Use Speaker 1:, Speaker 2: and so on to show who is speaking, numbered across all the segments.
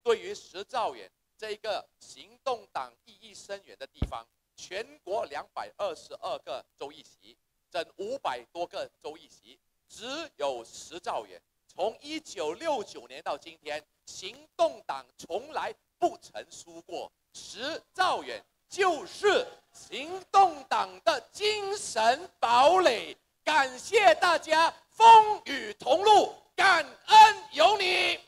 Speaker 1: 对于10兆元这个行动党意义深远的地方，全国222个州议席，整500多个州议席，只有10兆元。从1969年到今天，行动党从来不曾输过10兆元，就是行动党的精神堡垒。感谢大家风雨同路，感恩有你。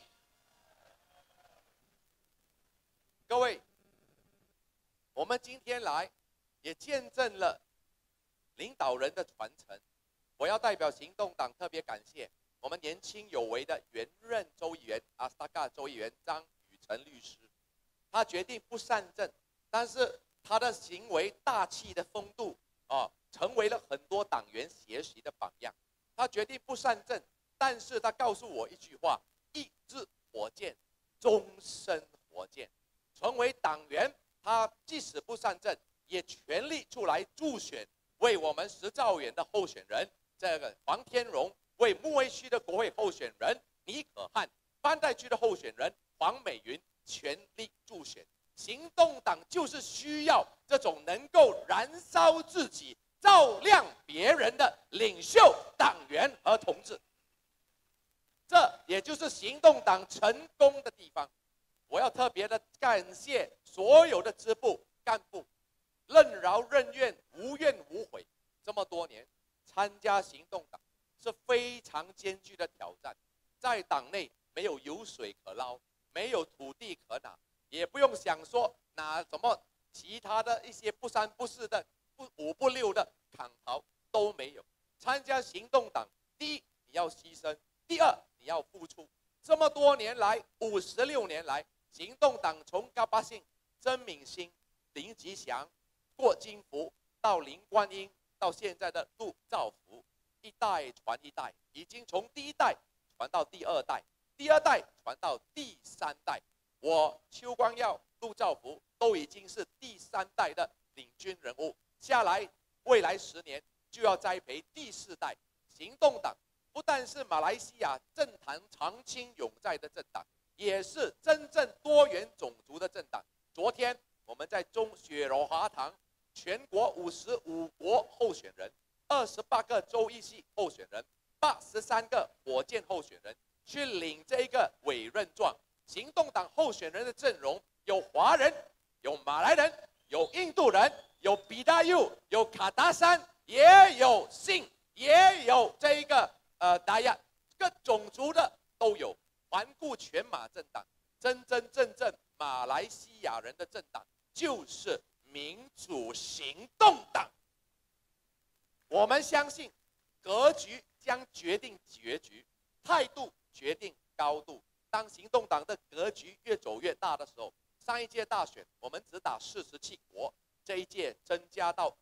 Speaker 1: 各位，我们今天来也见证了领导人的传承。我要代表行动党特别感谢我们年轻有为的原任州议员阿斯达嘎州议员张雨晨律师，他决定不上阵，但是他的行为大气的风度成为了很多党员学习的榜样。他决定不上阵，但是他告诉我一句话：一日火箭，终身火箭。成为党员，他即使不上阵，也全力出来助选，为我们10兆元的候选人这个黄天荣，为木卫区的国会候选人倪可汉，班代区的候选人黄美云全力助选。行动党就是需要这种能够燃烧自己、照亮别人的领袖、党员和同志。这也就是行动党成功的地方。我要特别的感谢所有的支部干部，任劳任怨、无怨无悔。这么多年参加行动党是非常艰巨的挑战，在党内没有油水可捞，没有土地可拿，也不用想说拿什么其他的一些不三不四的、不五不六的砍头都没有。参加行动党，第一你要牺牲，第二你要付出。这么多年来，56年来，行动党从高巴信、曾敏欣、林吉祥、郭金福到林冠英，到现在的陆兆福，一代传一代，已经从第一代传到第二代，第二代传到第3代。我邱光耀、陆兆福都已经是第3代的领军人物，下来未来10年就要栽培第4代。行动党不但是马来西亚政坛长青永在的政党，也是真正多元种族的政党。昨天我们在雪柔华堂，全国55国候选人，28个州议席候选人，83个火箭候选人去领这个委任状。行动党候选人的阵容有华人，有马来人，有印度人，有比达尤，有卡达山，也有信，也有这一个达亚，各种族的都有。环顾全马政党，真真正正马来西亚人的政党就是民主行动党。我们相信，格局将决定结局，态度决定高度。当行动党的格局越走越大的时候，上一届大选我们只打47国，这一届增加到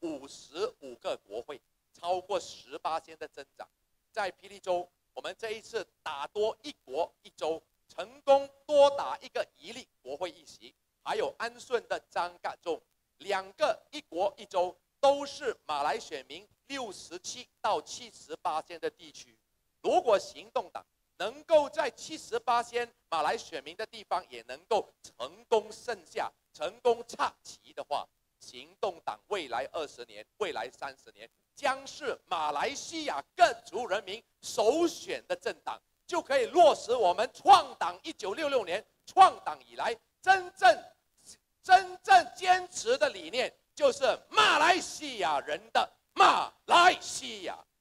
Speaker 1: 55个国会，超过18%的增长。在霹雳州，我们这一次打多1国1州，成功多打1个1例国会议席。还有安顺的张嘎州，2个1国1州都是马来选民67到78%的地区。如果行动党能够在78%马来选民的地方也能够成功胜下、成功插旗的话，行动党未来20年、未来30年将是马来西亚各族人民首选的政党，就可以落实我们创党1966年创党以来真正坚持的理念，就是马来西亚人的马来西亚。